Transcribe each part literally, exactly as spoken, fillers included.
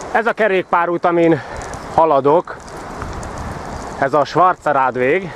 Ez a kerékpárút, amin haladok, ez a Schwarzer Radweg,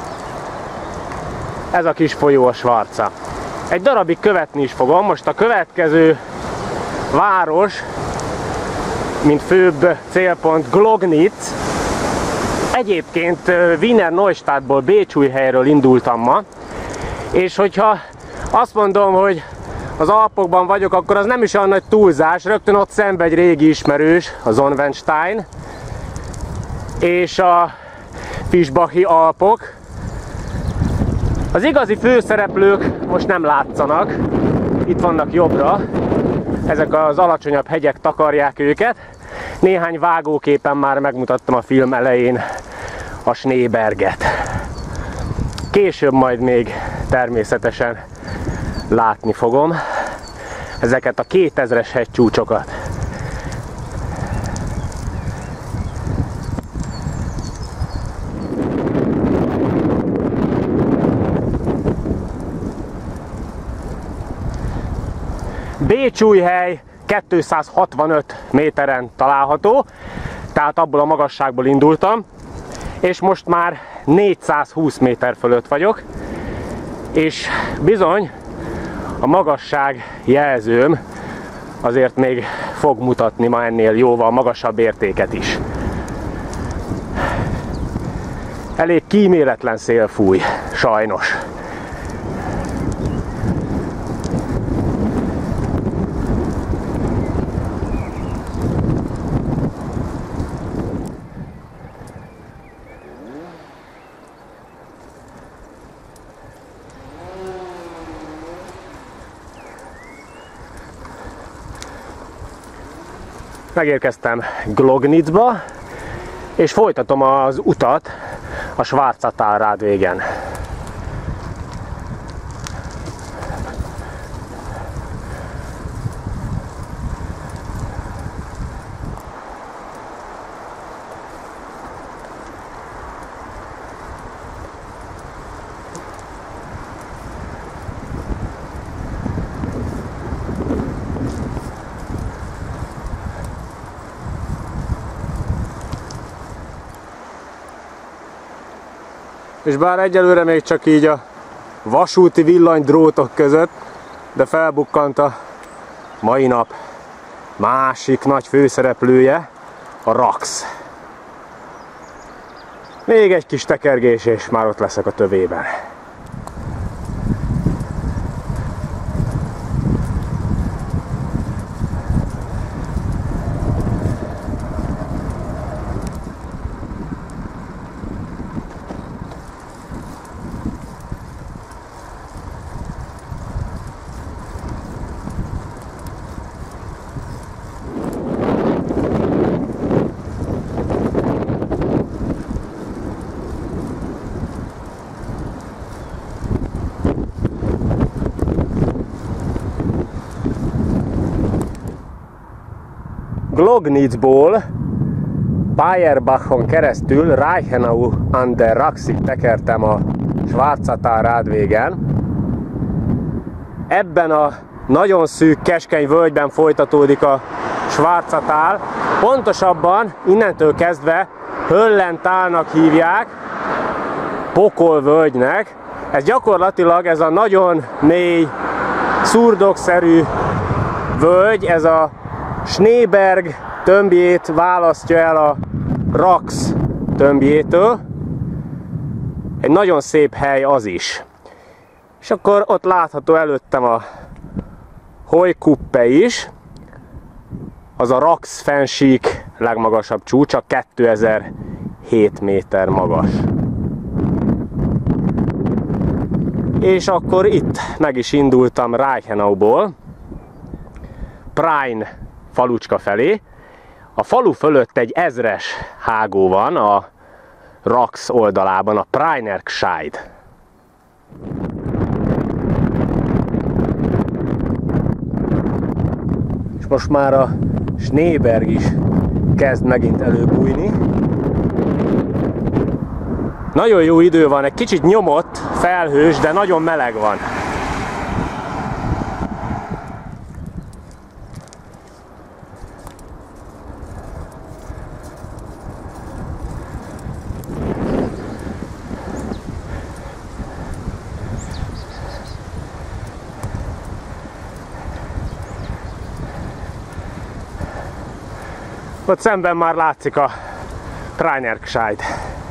ez a kis folyó a Schwarza. Egy darabig követni is fogom. Most a következő város, mint főbb célpont, Gloggnitz. Egyébként Wiener Neustadtból, Bécsújhelyről indultam ma, és hogyha azt mondom, hogy az Alpokban vagyok, akkor az nem is olyan nagy túlzás. Rögtön ott szembe egy régi ismerős, a Sonnenstein, és a Fischbachi Alpok. Az igazi főszereplők most nem látszanak, itt vannak jobbra, ezek az alacsonyabb hegyek takarják őket. Néhány vágóképen már megmutattam a film elején a Schneeberget. Később majd még természetesen látni fogom ezeket a kétezres hegycsúcsokat. Bécsújhely kétszázhatvanöt méteren található, tehát abból a magasságból indultam, és most már négyszázhúsz méter fölött vagyok, és bizony a magasság jelzőm azért még fog mutatni ma ennél jóval magasabb értéket is. Elég kíméletlen szél fúj, sajnos. Megérkeztem Glognitzba, és folytatom az utat a Schwarzatal Radwegen. És bár egyelőre még csak így a vasúti villanydrótok között, de felbukkant a mai nap másik nagy főszereplője, a Rax. Még egy kis tekergés, és már ott leszek a tövében. Glognitzból Bayerbachon keresztül Reichenau an der Raxig tekertem a Schwarzatal Radwegen. Ebben a nagyon szűk, keskeny völgyben folytatódik a Schwarzatal. Pontosabban innentől kezdve Höllentalnak hívják, Pokolvölgynek. Ez gyakorlatilag ez a nagyon mély, szurdokszerű völgy, ez a Schneeberg tömbjét választja el a Rax tömbjétől. Egy nagyon szép hely az is. És akkor ott látható előttem a Heukuppe is. Az a Rax fensík legmagasabb csúcsa, kétezer-hét méter magas. És akkor itt meg is indultam Reichenauból, Prain falucska felé. A falu fölött egy ezres hágó van a Rax oldalában, a Prainergscheid. És most már a Schneeberg is kezd megint előbújni. Nagyon jó idő van, egy kicsit nyomott, felhős, de nagyon meleg van. Ott szemben már látszik a Trainergscheid.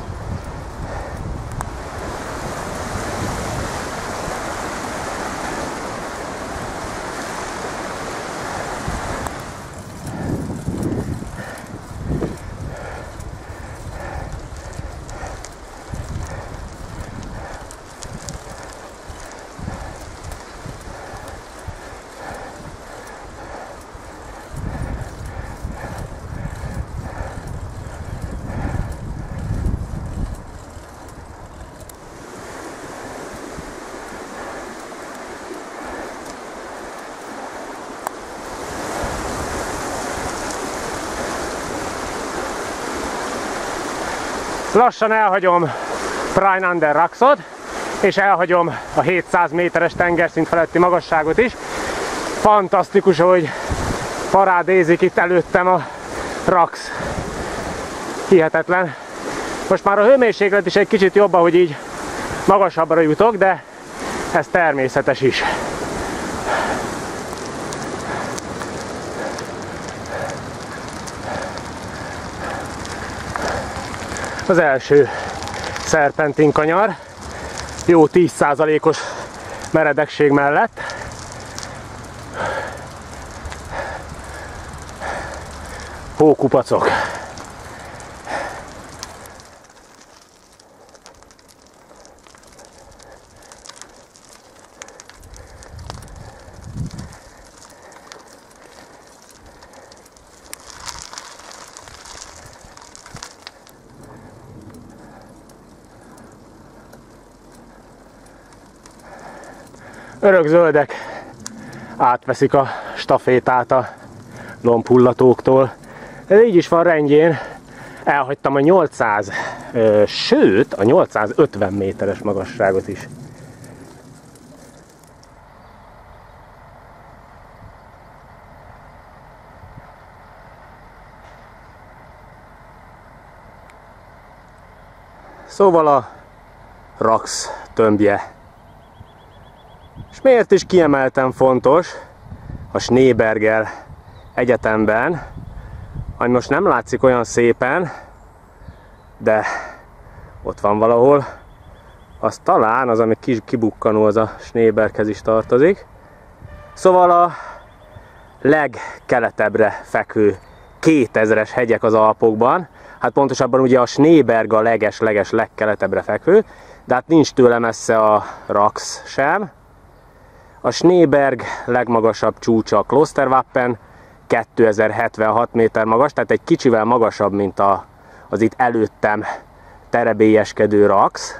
Lassan elhagyom Prime Under Rocks-ot, és elhagyom a hétszáz méteres tengerszint feletti magasságot is. Fantasztikus, hogy parádézik itt előttem a Rocks. Hihetetlen. Most már a hőmérséklet is egy kicsit jobb, hogy így magasabbra jutok, de ez természetes is. Az első szerpentin kanyar, jó tíz százalékos meredegség mellett. Hókupacok. Örökzöldek átveszik a stafétát a lombhullatóktól. Ez így is van rendjén. Elhagytam a nyolcszáz, ö, sőt a nyolcszázötven méteres magasságot is. Szóval a Rocks tömbje. És miért is kiemelten fontos a Schneeberger egyetemben, ami most nem látszik olyan szépen, de ott van valahol, az talán az, ami kibukkanó, az a Schneeberghez is tartozik. Szóval a legkeletebbre fekvő kétezres hegyek az Alpokban, hát pontosabban ugye a Schneeberg a leges-leges legkeletebbre fekvő, de hát nincs tőle messze a Rocks sem. A Schneeberg legmagasabb csúcsa a Klosterwappen, kétezer-hetvenhat méter magas, tehát egy kicsivel magasabb, mint a, az itt előttem terebélyeskedő Rocks.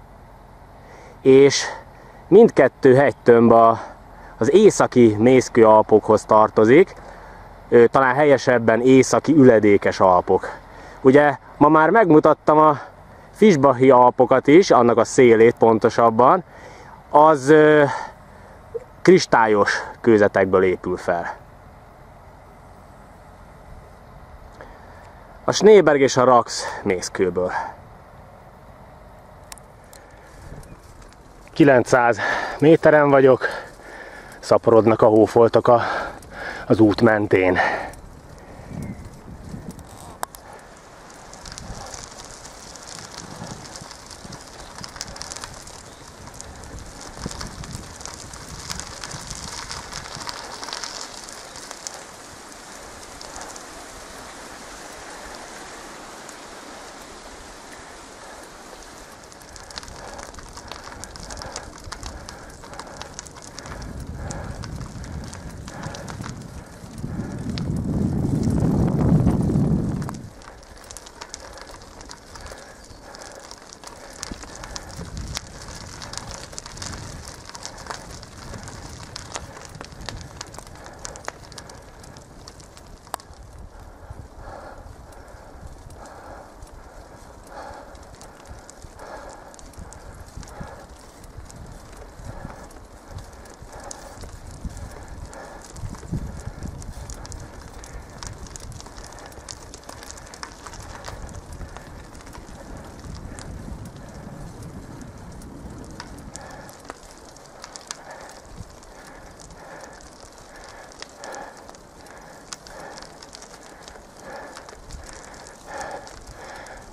És mindkettő hegytömb a, az északi Mészkő-Alpokhoz tartozik, talán helyesebben északi üledékes Alpok. Ugye ma már megmutattam a Fischbachi Alpokat is, annak a szélét pontosabban, az kristályos kőzetekből épül fel. A Schneeberg és a Rocks mészkőből. kilencszáz méteren vagyok, szaporodnak a hófoltok a, az út mentén.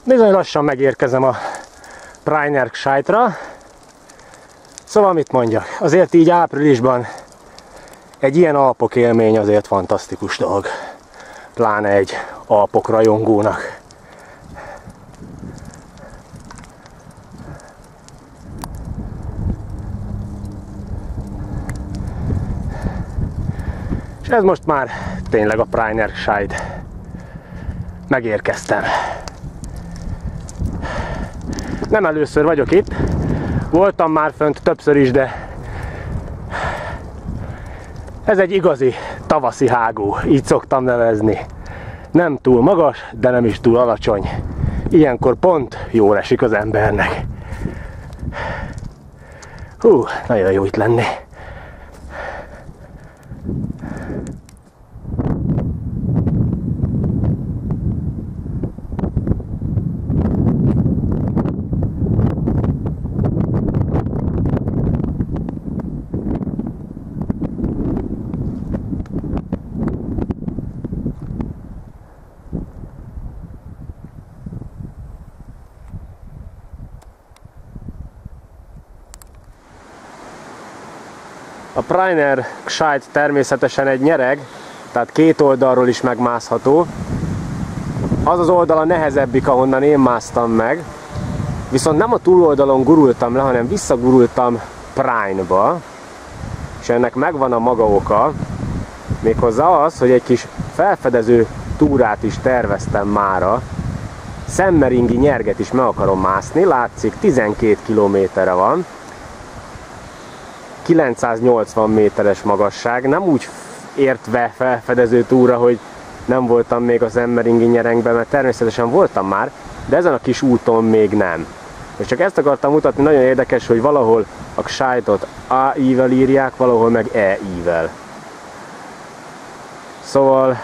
Bizony lassan megérkezem a Prainer-Gscheidra. Szóval mit mondjak, azért így áprilisban egy ilyen Alpok élmény azért fantasztikus dolog. Pláne egy Alpok rajongónak. És ez most már tényleg a Prainer-Gscheid. Megérkeztem. Nem először vagyok itt. Voltam már fönt többször is, de ez egy igazi tavaszi hágó, így szoktam nevezni. Nem túl magas, de nem is túl alacsony. Ilyenkor pont jól esik az embernek. Hú, nagyon jó itt lenni. A Prainer-Gscheid természetesen egy nyereg, tehát két oldalról is megmászható. Az az oldal a nehezebbik, ahonnan én másztam meg. Viszont nem a túloldalon gurultam le, hanem visszagurultam Prainba. És ennek megvan a maga oka. Méghozzá az, hogy egy kis felfedező túrát is terveztem mára. Semmeringi nyerget is meg akarom mászni. Látszik, tizenkét kilométerre van. kilencszáznyolcvan méteres magasság, nem úgy értve felfedező túra, hogy nem voltam még az Semmeringi nyerengben, mert természetesen voltam már, de ezen a kis úton még nem. És csak ezt akartam mutatni, nagyon érdekes, hogy valahol a Gscheidot á í-vel írják, valahol meg é í-vel. Szóval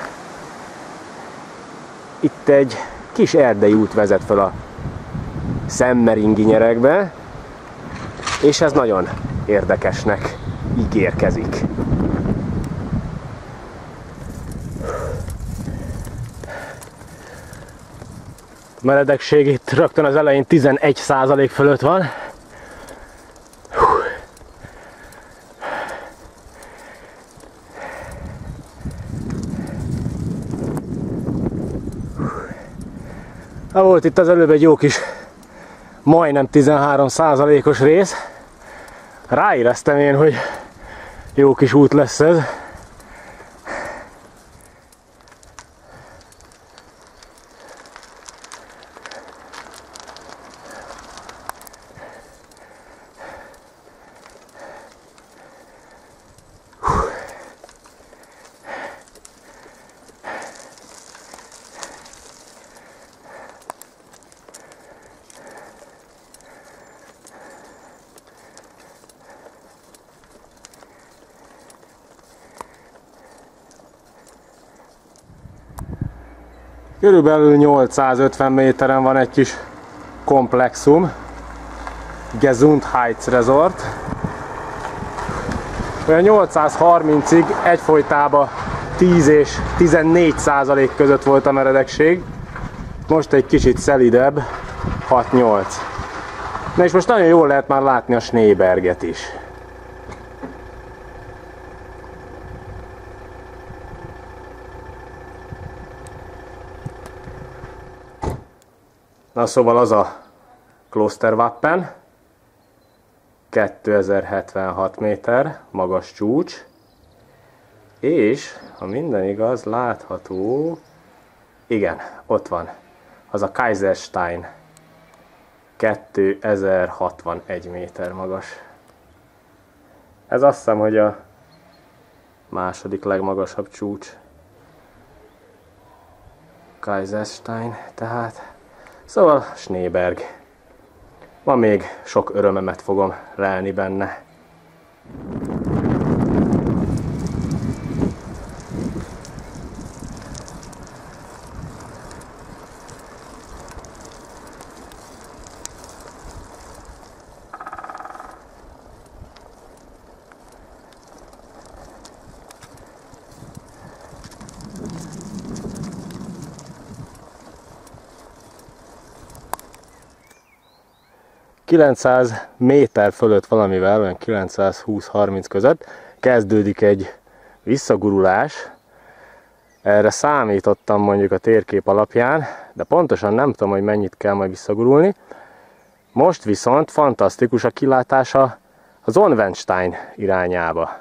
itt egy kis erdei út vezet fel a Semmeringi nyeregbe, és ez nagyon érdekesnek ígérkezik. A meredekség itt rögtön az elején tizenegy százalék fölött van. Volt itt az előbb egy jó kis, majdnem tizenhárom százalékos rész. Ráéreztem én, hogy jó kis út lesz ez. Körülbelül nyolcszázötven méteren van egy kis komplexum, Gesundheits Resort. Olyan nyolcszázharmincig egyfolytában tíz és tizennégy százalék között volt a meredekség. Most egy kicsit szelidebb, hat-nyolc. Na és most nagyon jól lehet már látni a Schneeberget is. Na szóval az a Klosterwappen, kétezer-hetvenhat méter, magas csúcs, és ha minden igaz, látható, igen, ott van, az a Kaiserstein, kétezer-hatvanegy méter magas. Ez azt hiszem, hogy a második legmagasabb csúcs. Kaiserstein, tehát. Szóval Schneeberg. Ma még sok örömemet fogom lelni benne. kilencszáz méter fölött valamivel, olyan kilencszázhúsz-harminc között kezdődik egy visszagurulás. Erre számítottam mondjuk a térkép alapján, de pontosan nem tudom, hogy mennyit kell majd visszagurulni. Most viszont fantasztikus a kilátása az Sonnenwendstein irányába.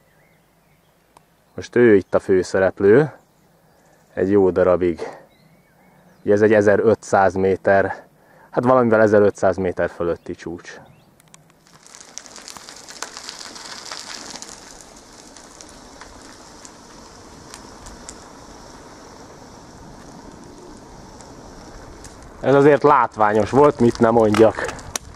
Most ő itt a főszereplő, egy jó darabig. Ugye ez egy ezerötszáz méter, hát valamivel ezerötszáz méter fölötti csúcs. Ez azért látványos volt, mit nem mondjak.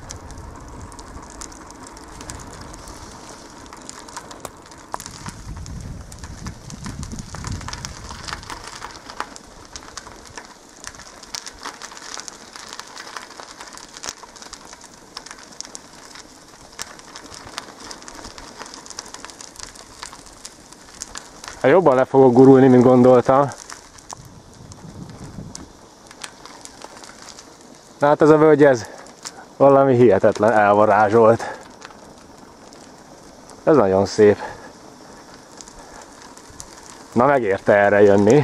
Hát jobban le fogok gurulni, mint gondoltam. Na hát ez a völgy, ez valami hihetetlen elvarázsolt. Ez nagyon szép. Na megérte erre jönni.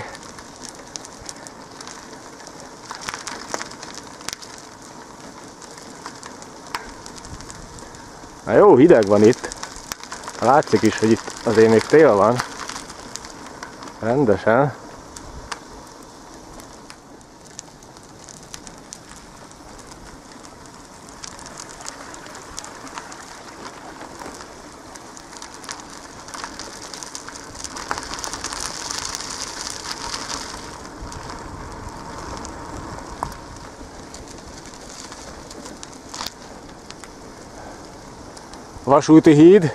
Na jó, hideg van itt. Látszik is, hogy itt azért még tél van. Rendesen. Vasúti híd.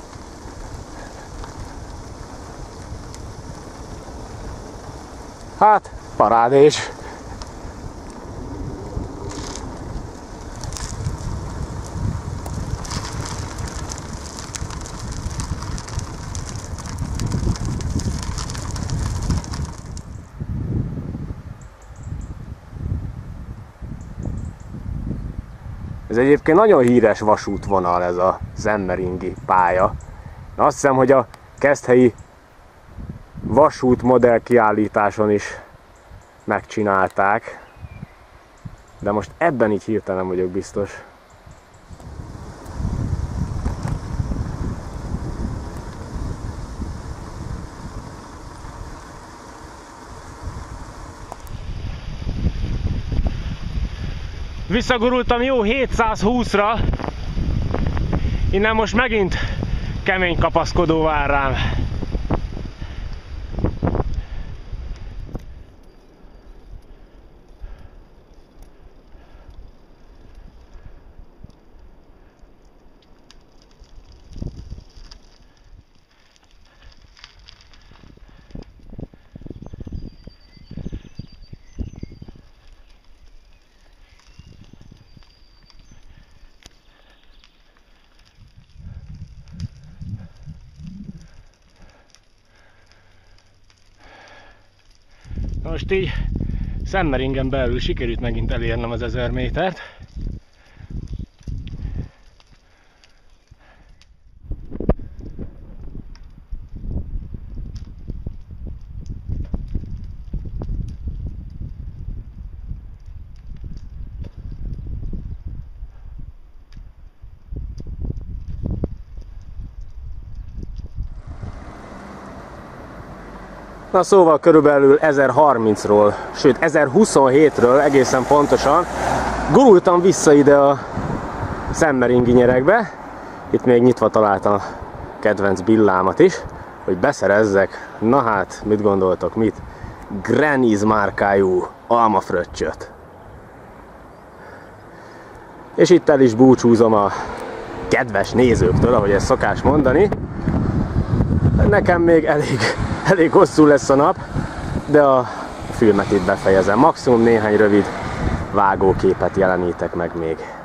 Hát, parádés. Ez egyébként nagyon híres vasútvonal, ez a semmeringi pálya. Azt hiszem, hogy a keszthelyi vasút modell kiállításon is megcsinálták, de most ebben így hirtelen nem vagyok biztos. Visszagurultam jó hétszázhúszra, innen most megint kemény kapaszkodó vár rám. Most így Semmeringen belül sikerült megint elérnem az ezer métert. Na szóval körülbelül ezerharmincról, sőt ezerhuszonhétről egészen pontosan gurultam vissza ide a Semmeringi nyeregbe. Itt még nyitva találtam kedvenc billámat is, hogy beszerezzek, na hát, mit gondoltok, mit? Granny's márkájú almafröccsöt. És itt el is búcsúzom a kedves nézőktől, ahogy ezt szokás mondani. Nekem még elég, elég hosszú lesz a nap, de a filmet itt befejezem. Maximum néhány rövid vágóképet jelenítek meg még.